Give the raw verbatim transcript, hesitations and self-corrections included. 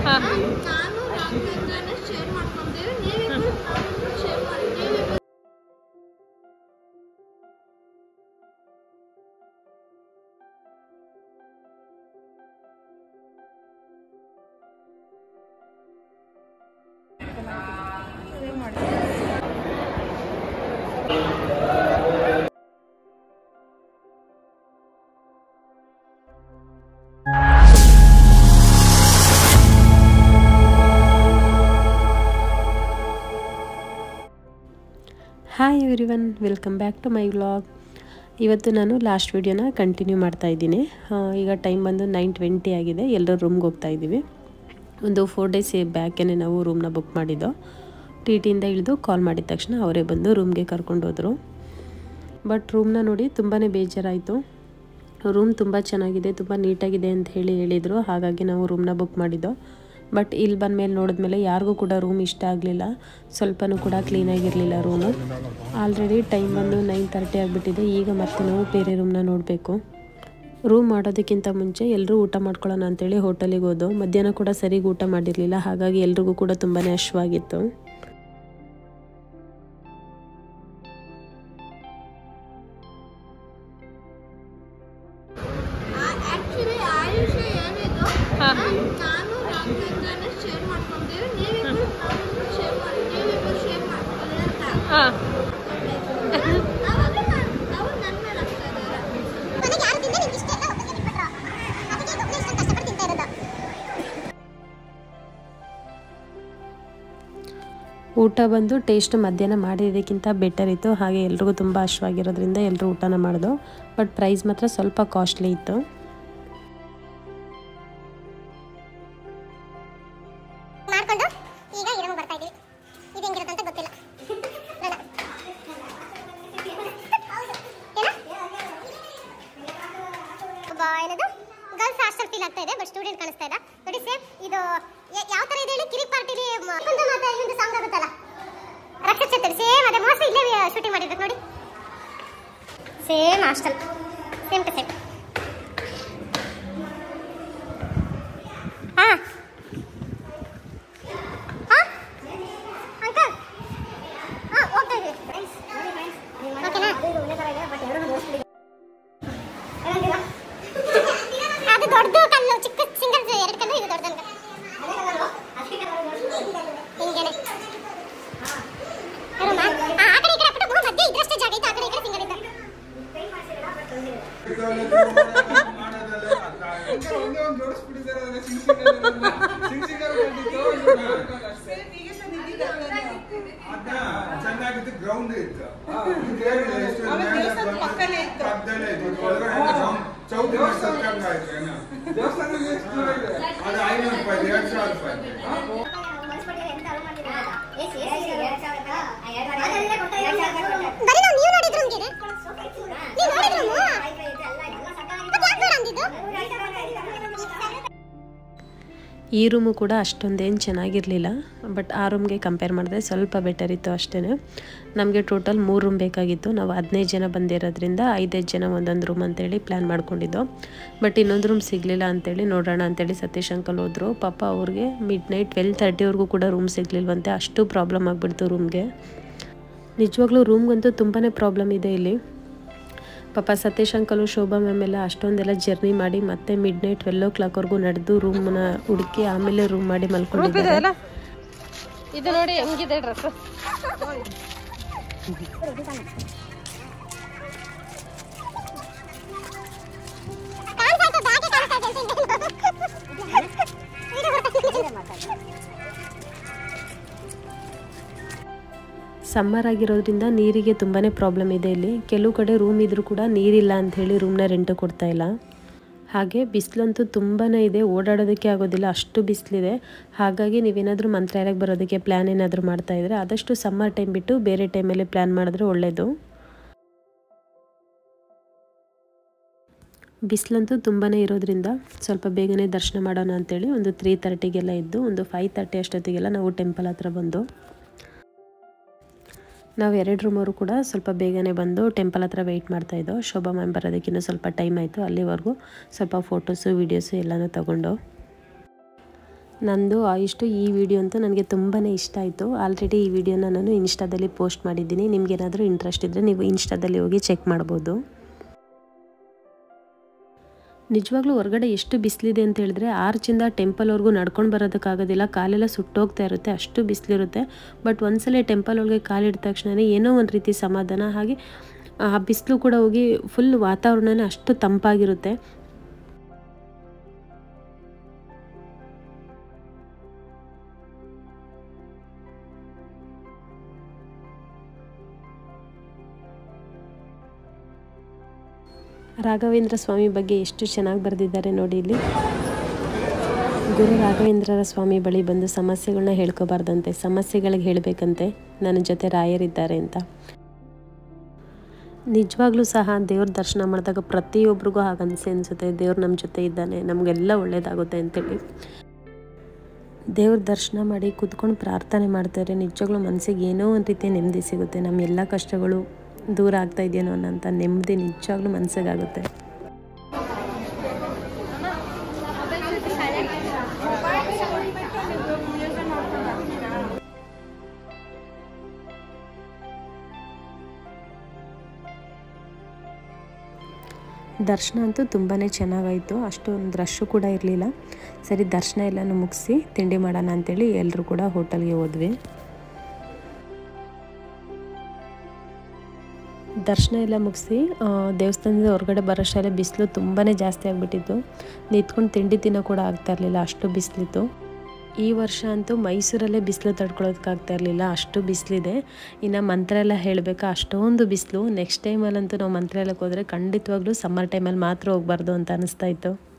Hi everyone, welcome back to my vlog. ಇವತ್ತು ನಾನು last ವಿಡಿಯೋನ ಕಂಟಿನ್ಯೂ ಮಾಡ್ತಾಯಿದ್ದೀನಿ. ಈಗ ಟೈಮ್ ಬಂದು ನೈನ್ ಟ್ವೆಂಟಿ ಆಗಿದೆ. ಎಲ್ಲರೂ ರೂಮ್ಗೆ ಹೋಗ್ತಾ ಇದ್ದೀವಿ. ಒಂದು ಫೋರ್ ಡೇಸ್ ಬ್ಯಾಕೇ ನಾವು ರೂಮ್ನ ಬುಕ್ ಮಾಡಿದ್ದೋ. ಟಿ ಟಿಯಿಂದ ಇಳಿದು ಕಾಲ್ ಮಾಡಿದ ತಕ್ಷಣ ಅವರೇ ಬಂದು ರೂಮ್ಗೆ ಕರ್ಕೊಂಡು ಹೋದರು. ಬಟ್ ರೂಮ್ನ ನೋಡಿ ತುಂಬಾ ಬೇಜಾರಾಯಿತು. ರೂಮ್ ತುಂಬ ಚೆನ್ನಾಗಿದೆ, ತುಂಬ ನೀಟಾಗಿದೆ ಅಂತ ಹೇಳಿ ಹೇಳಿದರು. ಹಾಗಾಗಿ ನಾವು ರೂಮ್ನ ಬುಕ್ ಮಾಡಿದ್ದೋ. ಬಟ್ ಇಲ್ಲಿ ಬಂದಮೇಲೆ ನೋಡಿದ್ಮೇಲೆ ಯಾರಿಗೂ ಕೂಡ ರೂಮ್ ಇಷ್ಟ ಆಗಲಿಲ್ಲ. ಸ್ವಲ್ಪನೂ ಕೂಡ ಕ್ಲೀನಾಗಿರಲಿಲ್ಲ ರೂಮು. ಆಲ್ರೆಡಿ ಟೈಮ್ ಬಂದು ನೈನ್ ತರ್ಟಿ ಆಗಿಬಿಟ್ಟಿದೆ. ಈಗ ಮತ್ತೆ ನಾವು ಬೇರೆ ರೂಮ್ನ ನೋಡಬೇಕು. ರೂಮ್ ಮಾಡೋದಕ್ಕಿಂತ ಮುಂಚೆ ಎಲ್ಲರೂ ಊಟ ಮಾಡ್ಕೊಳ್ಳೋಣ ಅಂತೇಳಿ ಹೋಟೆಲಿಗೆ ಹೋದೋ. ಮಧ್ಯಾಹ್ನ ಕೂಡ ಸರಿಗೆ ಊಟ ಮಾಡಿರಲಿಲ್ಲ. ಹಾಗಾಗಿ ಎಲ್ರಿಗೂ ಕೂಡ ತುಂಬಾ ಹಶ್ವಾಗಿತ್ತು. ಊಟ ಬಂದು ಟೇಸ್ಟ್ ಮಧ್ಯಾಹ್ನ ಮಾಡಿದ್ದಕ್ಕಿಂತ ಬೆಟರ್ ಇತ್ತು. ಹಾಗೆ ಎಲ್ರಿಗೂ ತುಂಬ ಹಶ್ವಾಗಿರೋದ್ರಿಂದ ಎಲ್ಲರೂ ಊಟನ ಮಾಡಿದೋ. ಬಟ್ ಪ್ರೈಸ್ ಮಾತ್ರ ಸ್ವಲ್ಪ ಕಾಸ್ಟ್ಲಿ ಇತ್ತು. ಗರ್ಲ್ಸ್ ಹಾಸ್ಟೆಲ್ ಫೀಲ್ ಆಗ್ತಾ ಇದೆ, ಬಟ್ ಸ್ಟೂಡೆಂಟ್ ಕಾಣಿಸ್ತಾ ಇಲ್ಲ. ನೋಡಿ ಸೇಮ್ ಇದು ಯಾವ ತರ ಇದೆ ಹೇಳಿ, ಕಿರಿಕ್ ಪಾರ್ಟಿಲಿ ಕುಂದ ಮಾತಾ ಒಂದು ಸಾಂಗ್ ಆಗುತ್ತಲ್ಲ, ರಕ್ಷಿಸುತ್ತೆ. ಸೇಮ್ ಅದೇ ಮೋಸ್ಟ್ಲಿ ಇಲ್ಲೇ ಶೂಟಿಂಗ್ ಮಾಡಿರ್ಬೇಕು ನೋಡಿ. Same hostel, same to same. ಹಾ ಹಾ ಅಂಕಲ್, ಹಾ ಹೋಗ್ತಾ ಇದ್ದೀವಿ. ಓಕೆನಾ? ಅದು ದೊಡ್ಡದು ಕಲ್ಲು, ಚಿಕ್ಕ ಸಿಂಗಲ್ ಎರಡು ಕಲ್ಲು, ಇದು ದೊಡ್ಡದು ಹಿಂಗೇನೆ. ಆ ಕಡೆ ಈ ಕಡೆ ಪುಟ್ಟ ಮಧ್ಯೆ ಇದ್ರಷ್ಟೇ ಜಾಗ ಇತ್ತು. ಆ ಕಡೆ ಈ ಕಡೆ ಸಿಂಗಲ್ ಇತ್ತು. ಚೆನ್ನಾಗಿತ್ತು, ಗ್ರೌಂಡ್ ಇತ್ತು. ಚೌಧರಿ ಅದು ಐನೂರು ರೂಪಾಯಿ, ಎರಡು ಸಾವಿರ ರೂಪಾಯಿ. ಈ ರೂಮು ಕೂಡ ಅಷ್ಟೊಂದೇನು ಚೆನ್ನಾಗಿರಲಿಲ್ಲ. ಬಟ್ ಆ ರೂಮ್ಗೆ ಕಂಪೇರ್ ಮಾಡಿದ್ರೆ ಸ್ವಲ್ಪ ಬೆಟರ್ ಇತ್ತು ಅಷ್ಟೇ. ನಮಗೆ ಟೋಟಲ್ ಮೂರು ರೂಮ್ ಬೇಕಾಗಿತ್ತು. ನಾವು ಹದಿನೈದು ಜನ ಬಂದಿರೋದ್ರಿಂದ ಐದೈದು ಜನ ಒಂದೊಂದು ರೂಮ್ ಅಂತೇಳಿ ಪ್ಲ್ಯಾನ್ ಮಾಡ್ಕೊಂಡಿದ್ದೋ. ಬಟ್ ಇನ್ನೊಂದು ರೂಮ್ ಸಿಗಲಿಲ್ಲ ಅಂತೇಳಿ ನೋಡೋಣ ಅಂತೇಳಿ ಸತೀಶ್ ಅಂಕಲ್ ಹೋದರು. ಪಾಪ ಅವ್ರಿಗೆ ಮಿಡ್ ನೈಟ್ ಟ್ವೆಲ್ ತರ್ಟಿವರೆಗೂ ಕೂಡ ರೂಮ್ ಸಿಗಲಿಲ್ವಂತೆ. ಅಷ್ಟು ಪ್ರಾಬ್ಲಮ್ ಆಗಿಬಿಡ್ತು ರೂಮ್ಗೆ. ನಿಜವಾಗ್ಲೂ ರೂಮ್ಗಂತೂ ತುಂಬಾ ಪ್ರಾಬ್ಲಮ್ ಇದೆ ಇಲ್ಲಿ. ಪಾಪ ಸತೀಶ್ ಅಂಕಲು, ಶೋಭಾ ಮ್ಯಾಮ್ ಎಲ್ಲ ಅಷ್ಟೊಂದೆಲ್ಲ ಜರ್ನಿ ಮಾಡಿ ಮತ್ತೆ ಮಿಡ್ ನೈಟ್ ಟ್ವೆಲ್ ಓ ಕ್ಲಾಕ್ವರೆಗೂ ನಡೆದು ರೂಮ್ನ ಹುಡುಕಿ ಆಮೇಲೆ ರೂಮ್ ಮಾಡಿ ಮಲ್ಕೊಂಡಿದ್ದಾರೆ. ಇದು ನೋಡಿ ಹೆಂಗಿದೆ ಡ್ರೆಸ್. ಸಮ್ಮರ್ ಆಗಿರೋದ್ರಿಂದ ನೀರಿಗೆ ತುಂಬಾ ಪ್ರಾಬ್ಲಮ್ ಇದೆ ಇಲ್ಲಿ. ಕೆಲವು ಕಡೆ ರೂಮ್ ಇದ್ರೂ ಕೂಡ ನೀರಿಲ್ಲ ಅಂಥೇಳಿ ರೂಮ್ನ ರೆಂಟ್ ಕೊಡ್ತಾ ಇಲ್ಲ. ಹಾಗೆ ಬಿಸಿಲಂತೂ ತುಂಬಾ ಇದೆ, ಓಡಾಡೋದಕ್ಕೆ ಆಗೋದಿಲ್ಲ, ಅಷ್ಟು ಬಿಸಿಲಿದೆ. ಹಾಗಾಗಿ ನೀವೇನಾದರೂ ಮಂತ್ರಾಲಯಕ್ಕೆ ಬರೋದಕ್ಕೆ ಪ್ಲ್ಯಾನ್ ಏನಾದರೂ ಮಾಡ್ತಾಯಿದ್ರೆ ಆದಷ್ಟು ಸಮ್ಮರ್ ಟೈಮ್ ಬಿಟ್ಟು ಬೇರೆ ಟೈಮಲ್ಲಿ ಪ್ಲ್ಯಾನ್ ಮಾಡಿದ್ರೆ ಒಳ್ಳೆಯದು. ಬಿಸಿಲಂತೂ ತುಂಬಾ ಇರೋದ್ರಿಂದ ಸ್ವಲ್ಪ ಬೇಗನೆ ದರ್ಶನ ಮಾಡೋಣ ಅಂತೇಳಿ ಒಂದು ತ್ರೀ ತರ್ಟಿಗೆಲ್ಲ ಇದ್ದು ಒಂದು ಫೈವ್ ತರ್ಟಿ ಅಷ್ಟೊತ್ತಿಗೆಲ್ಲ ನಾವು ಟೆಂಪಲ್ ಹತ್ರ ಬಂದು ನಾವು ಎರಡು ರೂಮವರು ಕೂಡ ಸ್ವಲ್ಪ ಬೇಗನೆ ಬಂದು ಟೆಂಪಲ್ ಹತ್ರ ವೆಯ್ಟ್ ಮಾಡ್ತಾಯಿದ್ದೋ. ಶೋಭಾ ಮ್ಯಾಮ್ ಬರೋದಕ್ಕಿಂತ ಸ್ವಲ್ಪ ಟೈಮ್ ಆಯಿತು. ಅಲ್ಲಿವರೆಗೂ ಸ್ವಲ್ಪ ಫೋಟೋಸು ವೀಡಿಯೋಸು ಎಲ್ಲನೂ ತಗೊಂಡು ನಂದು ಇಷ್ಟು ಈ ವಿಡಿಯೋ ಅಂತೂ ನನಗೆ ತುಂಬಾ ಇಷ್ಟ ಆಯಿತು. ಆಲ್ರೆಡಿ ಈ ವಿಡಿಯೋನ ನಾನು ಇನ್ಸ್ಟಾದಲ್ಲಿ ಪೋಸ್ಟ್ ಮಾಡಿದ್ದೀನಿ. ನಿಮಗೇನಾದರೂ ಇಂಟ್ರೆಸ್ಟ್ ಇದ್ದರೆ ನೀವು ಇನ್ಸ್ಟಾದಲ್ಲಿ ಹೋಗಿ ಚೆಕ್ ಮಾಡ್ಬೋದು. ನಿಜವಾಗ್ಲೂ ಹೊರಗಡೆ ಎಷ್ಟು ಬಿಸಿಲಿದೆ ಅಂತ ಹೇಳಿದ್ರೆ ಆರ್ಚಿಂದ ಟೆಂಪಲ್ವರೆಗೂ ನಡ್ಕೊಂಡು ಬರೋದಕ್ಕಾಗೋದಿಲ್ಲ, ಕಾಲೆಲ್ಲ ಸುಟ್ಟೋಗ್ತಾ ಇರುತ್ತೆ, ಅಷ್ಟು ಬಿಸಿಲಿರುತ್ತೆ. ಬಟ್ ಒಂದ್ಸಲ ಟೆಂಪಲ್ ಒಳಗೆ ಕಾಲಿಟ್ಟ ತಕ್ಷಣ ಏನೋ ಒಂದು ರೀತಿ ಸಮಾಧಾನ. ಹಾಗೆ ಆ ಬಿಸಿಲು ಕೂಡ ಹೋಗಿ ಫುಲ್ ವಾತಾವರಣನೇ ಅಷ್ಟು ತಂಪಾಗಿರುತ್ತೆ. ರಾಘವೇಂದ್ರ ಸ್ವಾಮಿ ಬಗ್ಗೆ ಎಷ್ಟು ಚೆನ್ನಾಗಿ ಬರೆದಿದ್ದಾರೆ ನೋಡಿ ಇಲ್ಲಿ. ಗುರು ರಾಘವೇಂದ್ರರ ಸ್ವಾಮಿ ಬಳಿ ಬಂದು ಸಮಸ್ಯೆಗಳನ್ನ ಹೇಳ್ಕೊಬಾರ್ದಂತೆ, ಸಮಸ್ಯೆಗಳಿಗೆ ಹೇಳಬೇಕಂತೆ, ನನ್ನ ಜೊತೆ ರಾಯರಿದ್ದಾರೆ ಅಂತ. ನಿಜವಾಗ್ಲೂ ಸಹ ದೇವ್ರ ದರ್ಶನ ಮಾಡಿದಾಗ ಪ್ರತಿಯೊಬ್ಬರಿಗೂ ಹಾಗೆ ಅನಿಸೆ ಅನಿಸುತ್ತೆ, ದೇವ್ರು ನಮ್ಮ ಜೊತೆ ಇದ್ದಾನೆ, ನಮಗೆಲ್ಲ ಒಳ್ಳೆಯದಾಗುತ್ತೆ ಅಂತೇಳಿ. ದೇವ್ರ ದರ್ಶನ ಮಾಡಿ ಕೂತ್ಕೊಂಡು ಪ್ರಾರ್ಥನೆ ಮಾಡ್ತಾರೆ, ನಿಜವಾಗ್ಲೂ ಮನಸ್ಸಿಗೆ ಏನೋ ಒಂದು ರೀತಿಯ ನೆಮ್ಮದಿ ಸಿಗುತ್ತೆ. ನಮ್ಮ ಎಲ್ಲ ಕಷ್ಟಗಳು ದೂರ ಆಗ್ತಾ ಇದೆಯೇನೋ ಅನ್ನೋಂಥ ನೆಮ್ಮದಿ ನಿಜವಾಗ್ಲೂ ಮನಸ್ಸಿಗಾಗುತ್ತೆ. ದರ್ಶನ ಅಂತೂ ತುಂಬಾ ಚೆನ್ನಾಗಾಯಿತು, ಅಷ್ಟೊಂದು ರಶ್ಶು ಕೂಡ ಇರಲಿಲ್ಲ. ಸರಿ, ದರ್ಶನ ಎಲ್ಲನೂ ಮುಗಿಸಿ ತಿಂಡಿ ಮಾಡೋಣ ಅಂಥೇಳಿ ಎಲ್ಲರೂ ಕೂಡ ಹೋಟೆಲ್ಗೆ ಹೋದ್ವಿ. ದರ್ಶನ ಎಲ್ಲ ಮುಗಿಸಿ ದೇವಸ್ಥಾನದ ಹೊರಗಡೆ ಬರೋಷ್ಟರಲ್ಲೇ ಬಿಸಿಲು ತುಂಬಾ ಜಾಸ್ತಿ ಆಗಿಬಿಟ್ಟಿತ್ತು. ನಿಂತ್ಕೊಂಡು ತಿಂಡಿ ತಿನ್ನೋ ಕೂಡ ಆಗ್ತಾ ಇರಲಿಲ್ಲ, ಅಷ್ಟು ಬಿಸಿಲಿತ್ತು. ಈ ವರ್ಷ ಅಂತೂ ಮೈಸೂರಲ್ಲೇ ಬಿಸಿಲು ತಡ್ಕೊಳ್ಳೋದಕ್ಕಾಗ್ತಾ ಇರಲಿಲ್ಲ, ಅಷ್ಟು ಬಿಸಿಲಿದೆ. ಇನ್ನು ಮಂತ್ರಾಲಯ ಹೇಳಬೇಕಾ, ಅಷ್ಟೊಂದು ಬಿಸಿಲು. ನೆಕ್ಸ್ಟ್ ಟೈಮಲ್ಲಂತೂ ನಾವು ಮಂತ್ರಾಲಯಕ್ಕೆ ಹೋದರೆ ಖಂಡಿತವಾಗ್ಲೂ ಸಮ್ಮರ್ ಟೈಮಲ್ಲಿ ಮಾತ್ರ ಹೋಗಬಾರ್ದು ಅಂತ ಅನ್ನಿಸ್ತಾ ಇತ್ತು.